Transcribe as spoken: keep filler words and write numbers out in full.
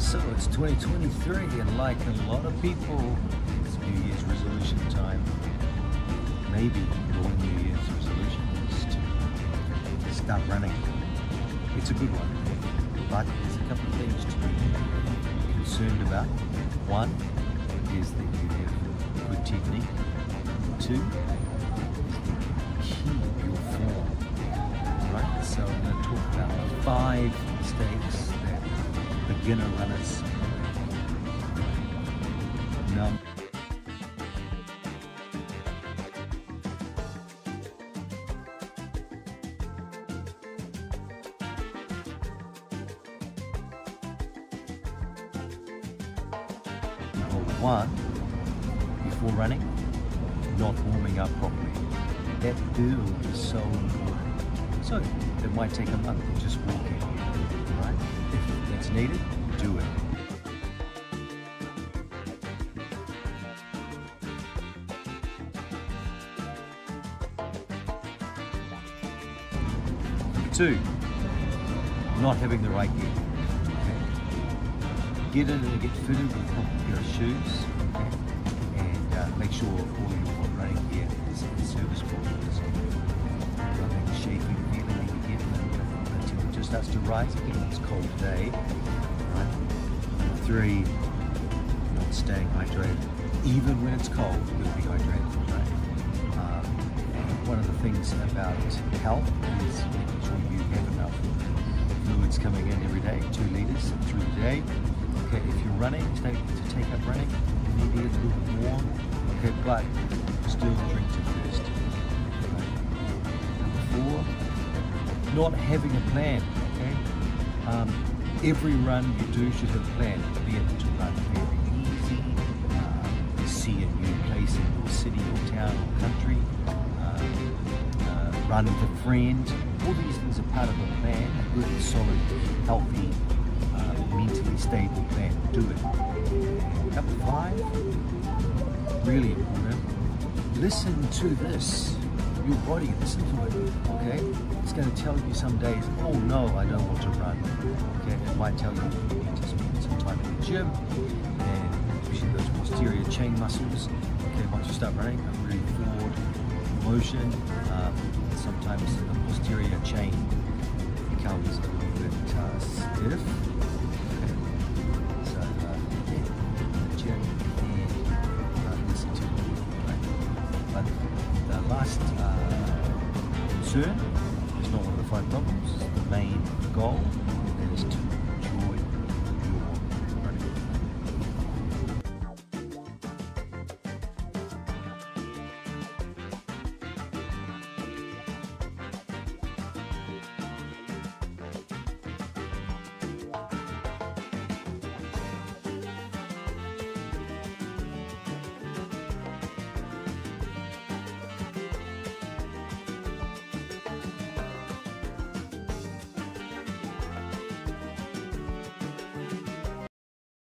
So it's twenty twenty-three, and like a lot of people, it's New Year's resolution time. Maybe your New Year's resolution is to start running. It's a good one, but there's a couple of things to be concerned about. One is that you have good technique. Two is keep your form. Right? So I'm going to talk about five mistakes that beginner runners know. Number one, before running, not warming up properly. That build is so important. So it might take a month of just walking, right? If that's needed, do it. Number two, not having the right gear. Okay? Get in and get fitted with a proper pair of shoes, okay? And uh, make sure all your running gear is, is serviceable. Nothing shaking feeling that you get when the temperature starts to rise again. It's cold today. Right? Number three, not staying hydrated. Even when it's cold, you've got to be hydrated, right? Um, and one of the things about health is making sure you have enough fluids coming in every day, two liters through the day. Okay, if you're running, starting to take up running, maybe a little bit more. Okay, but still drink to thirst. Four, not having a plan, okay? Um, every run you do should have a plan, be it to run very easy, uh, see a new place in your city or town or country, uh, uh, run with a friend. All these things are part of a plan, a good, solid, healthy, uh, mentally stable plan. Do it. Number five, really important, listen to this. Your body, listen to it, okay? It's going to tell you some days, oh no, I don't want to run, okay? It might tell you you need to spend some time in the gym and pushing those posterior chain muscles, okay? Once you start running, a really forward motion, um, sometimes the posterior chain becomes a little bit uh, stiff, okay? So, uh, yeah, the gym and uh, listen to it, right? But the last uh, concern is not one of the five problems, it's the main goal, that is to